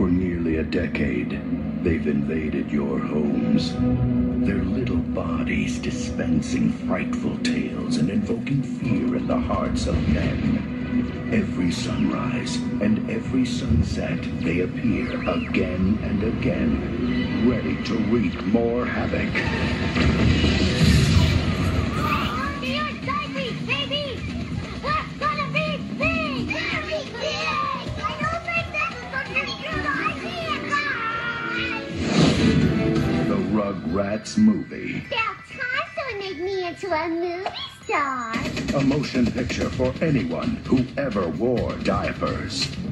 For nearly a decade, they've invaded your homes. Their little bodies dispensing frightful tales and invoking fear in the hearts of men. Every sunrise and every sunset, they appear again and again, ready to wreak more havoc. Rugrats movie. About time someone made me into a movie star. A motion picture for anyone who ever wore diapers.